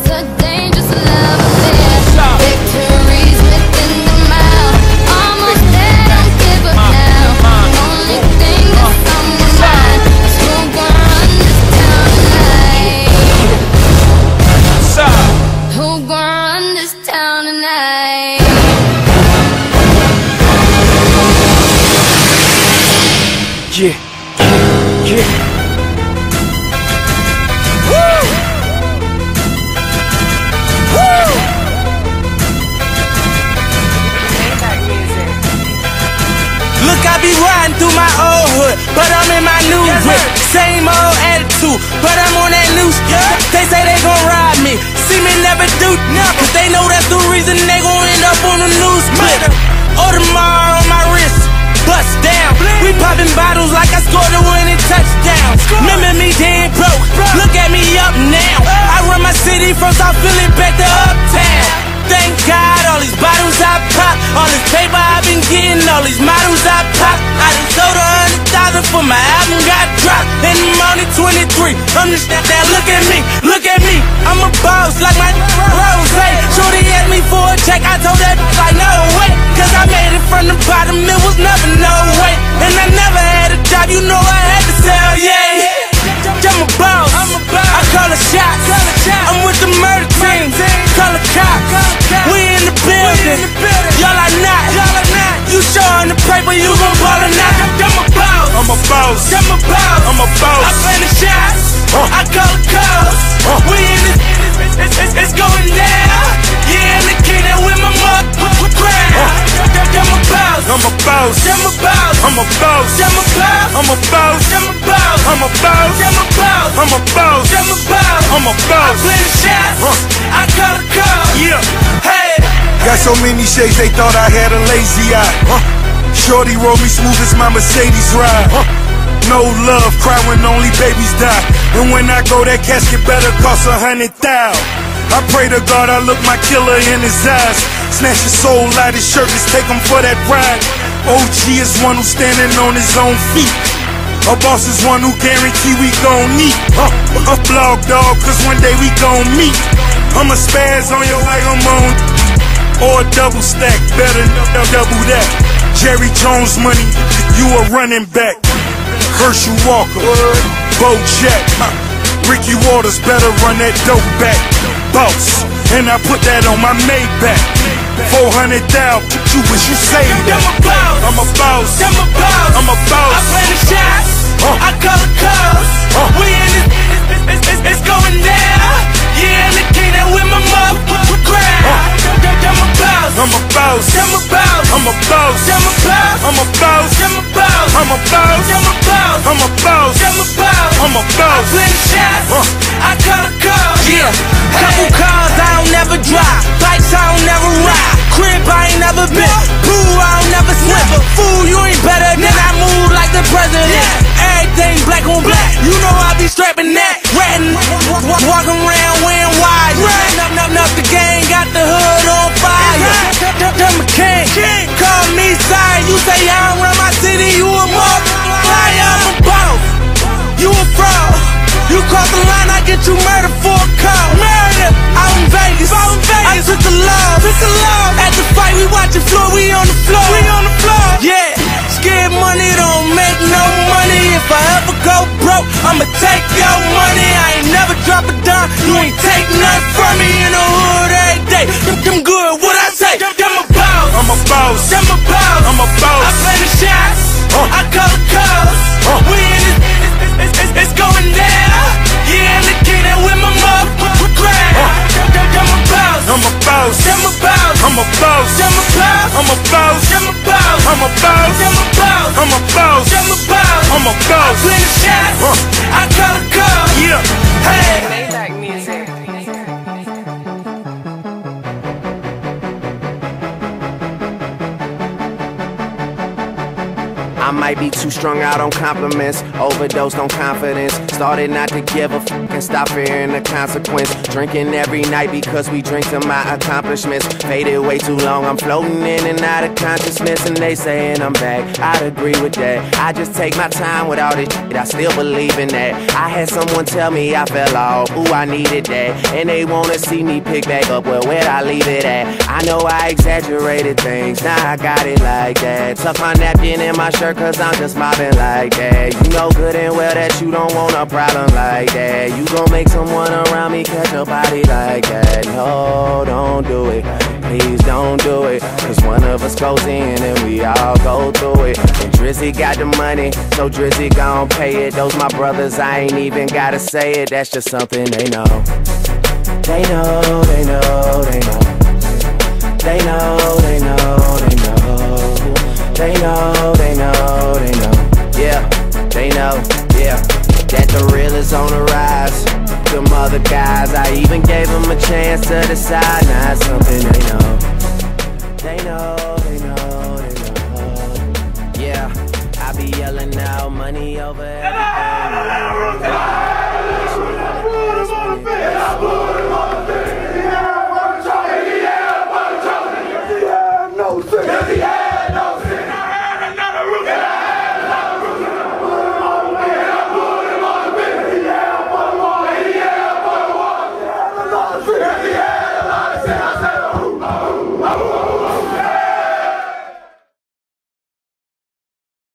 It's a dangerous love affair. Victories within the mile. Almost there, don't give up now. Only thing that's on my mind is who gon' run this town tonight. Who gon' run this town tonight? Yeah, yeah. Woo! Woo! Look, I be riding through my old hood, but I'm in my new whip. Same old attitude, but I'm on that loose. They say they gon' ride me, see me never do nothing, cause they know that's the reason they gon' end up on the news clip. Audemars on my wrist, bust down. We popping bottles like I scored a winning touchdown. Remember me dead broke, look at me up now. I run my city from South Philly back to Uptown. Thank God all these bottles I pop, all this paper I've been getting, all these models I pop. I done sold 100,000 for my album got dropped, and I'm only 23. I'm just there, look at me, look at me. I'm a boss like my Rose. Shorty asked me for a check, I told that like no way, cause I made it from the bottom, it was never no way. And I never had a job, you know I had to sell, yeah. I'm a boss, I call a shot. I'm with the murder team, call a cop. We in the building, y'all are not. You showing the paper, you gon' ball or not. I'm a boss, I'm a boss, I'm a boss, I'm a boss. I play the shots, I call the calls. We in this, it's going down. Yeah, in the kingdom with my mother crown. I'm a boss, I'm a boss, I'm a boss, I'm a boss, I'm a boss, I'm a boss, I'm a boss, I'm a boss, I'm a boss, I'm a boss, I'm a boss, I'm a boss. I play the shots, I call the calls. Yeah, hey. Got so many shades they thought I had a lazy eye. Shorty roll me smooth as my Mercedes ride. No love, cry when only babies die. And when I go, that casket better cost 100,000. I pray to God I look my killer in his eyes. Snatch his soul out his shirt, let's take him for that ride. OG is one who's standing on his own feet. A boss is one who guarantee we gon' meet. A blog dog, cause one day we gon' meet. I'm a spaz on your way, I'm on. Or a double stack, better double that. Jerry Jones money, you a running back. Herschel Walker, Bo Jack, Ricky Waters better run that dope back. Boss, and I put that on my Maybach. 400,000, you wish you saved that. I'm a boss, I'm a boss, I'm a boss. I play the shots, I call the calls. We in this, it's going down. Yeah, in the kingdom with my mother crown. I'm a boss, I'm a boss, I'm a boss, I'm a boss, I'm a boss, I'm a boss, I'm a boss, I'm a boss, I'm a boss, I'm a boss, I'm a boss, I'm a boss. I play the shots, I call the calls. Yeah, couple cars I don't never drive, bikes I don't never ride, crib I ain't never been, pool I don't never swim. Fool, you ain't better than I move like the president. Everything black on black, you know I be strapping that. Ratting, walking around wearing wide. Up, the gang got the hood on fire. I'm a king, call me sorry. You say I don't run my city, you a motherfucker. I'm a boss, you a fraud. You cross the line, I get you murdered for a call. Murder, out in Vegas, I took the love. At the fight, we watching floor, we on the floor. Yeah, scared money don't make no money. If I ever go broke, I'ma take your money. I ain't never drop a dime, you ain't take nothing from me. In the hood every day, them good, what I say? I'm a boss, I'm a boss, I'm a boss, I'm a boss. I play the shots, I call the calls. We in this, it's going down. Yeah, in the kingdom with my mother crown. I'm a boss, I'm a boss, I'm a boss, I'm a boss, I'm a boss, I'm a boss, I'm a boss, I'm a boss, I'm a boss, I'm a boss, I'm a boss, I'm a boss. I play the shots, I call the calls. Yeah, Hey. I might be too strung out on compliments, overdosed on confidence. Started not to give a fuck and stop fearing the consequence. Drinking every night because we drink to my accomplishments. Faded way too long, I'm floating in and out of consciousness. And they saying I'm back, I'd agree with that. I just take my time with all this shit, I still believe in that. I had someone tell me I fell off, ooh, I needed that. And they wanna see me pick back up, well, where'd I leave it at? I know I exaggerated things, now I got it like that. Tuck my napkin in my shirt cause I'm just mobbing like that. You know good and well that you don't want a problem like that. You gon' make someone around me catch a body like that. No, don't do it, please don't do it. Cause one of us goes in and we all go through it. And Drizzy got the money, so Drizzy gon' pay it. Those my brothers, I ain't even gotta say it. That's just something they know. They know, they know, they know. They know, they know, they know. They know, they know, they know. Yeah, they know, yeah. That the real is on the rise. Them other guys, I even gave them a chance to decide. Now it's something they know. They know, they know, they know. Yeah, I be yelling out money over everything. Yeah,